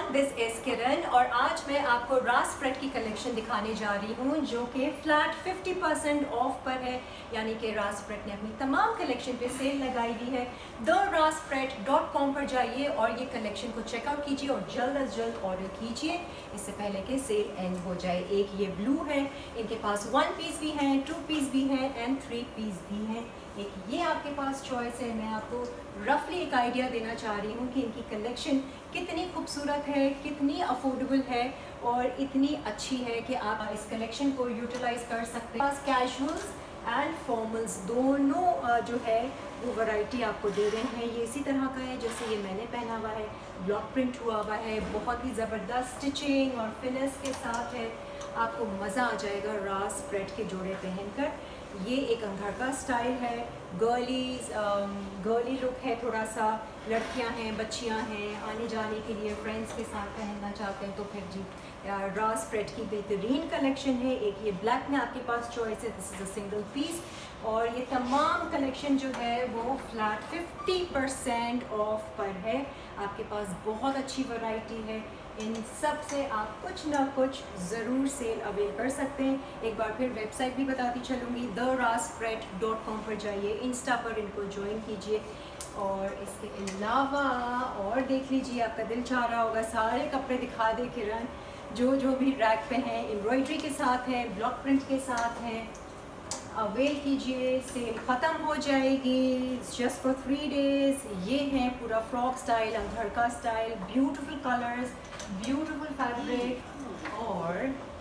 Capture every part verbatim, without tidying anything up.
Everyone, this is किरण और आज मैं आपको रास स्प्रेड की कलेक्शन दिखाने जा रही हूँ जो कि फ्लैट फिफ्टी परसेंट ऑफ पर है। यानी कि रास स्प्रेड ने अपनी तमाम कलेक्शन पे सेल लगाई हुई है। द रास स्प्रेड डॉट कॉम पर जाइए और ये कलेक्शन को चेकआउट कीजिए और जल्द अज जल्द ऑर्डर कीजिए इससे पहले कि सेल एंड हो जाए। एक ये ब्लू है, इनके पास वन पीस भी हैं, टू पीस भी हैं एंड थ्री पीस भी हैं। एक ये आपके पास चॉइस है। मैं आपको रफली एक आइडिया देना चाह रही हूँ कि इनकी कलेक्शन कितनी खूबसूरत है, कितनी अफोर्डेबल है और इतनी अच्छी है कि आप इस कलेक्शन को यूटिलाइज कर सकते हैं। कैजुअल्स एंड फॉर्मल्स दोनों जो है वो वैरायटी आपको दे रहे हैं। ये इसी तरह का है जैसे ये मैंने पहना हुआ है, ब्लॉक प्रिंट हुआ हुआ है, बहुत ही ज़बरदस्त स्टिचिंग और फिनिश के साथ है। आपको मज़ा आ जाएगा रास स्प्रेड के जोड़े पहनकर। ये एक अंदर का स्टाइल है, गर्ली गर्ली लुक है, थोड़ा सा लड़कियां हैं, बच्चियां हैं, आने जाने के लिए फ्रेंड्स के साथ पहनना चाहते हैं तो फिर जी रास स्प्रेड की बेहतरीन कलेक्शन है। एक ये ब्लैक में आपके पास चॉइस है, this is a single piece. और ये तमाम कलेक्शन जो है वो फ्लैट फिफ्टी परसेंट ऑफ पर है। आपके पास बहुत अच्छी वैरायटी है, इन सब से आप कुछ ना कुछ ज़रूर सेल अवेल कर सकते हैं। एक बार फिर वेबसाइट भी बताती चलूँगी, द रास स्प्रेड डॉट कॉम पर जाइए, इंस्टा पर इनको ज्वाइन कीजिए। और इसके अलावा और देख लीजिए, आपका दिल चाह रहा होगा सारे कपड़े दिखा दे किरण, जो जो भी रैक पे हैं, एम्ब्रॉयडरी के साथ है, ब्लॉक प्रिंट के साथ हैं, अवेल कीजिए। सेल ख़त्म हो जाएगी जस्ट फॉर थ्री डेज। ये हैं पूरा फ्रॉक स्टाइल, अंधड़ का style, beautiful colours, beautiful fabric. और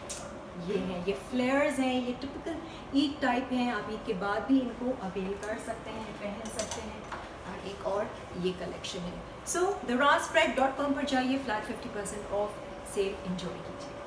ये हैं, ये फ्लेयर्स हैं, ये टिपिकल ईद टाइप हैं। आप ईद के बाद भी इनको अवेल कर सकते हैं, पहन सकते हैं। और एक और ये कलेक्शन है। सो द रास स्प्रेड डॉट कॉम पर जाइए, flat fifty percent off sale enjoy कीजिए।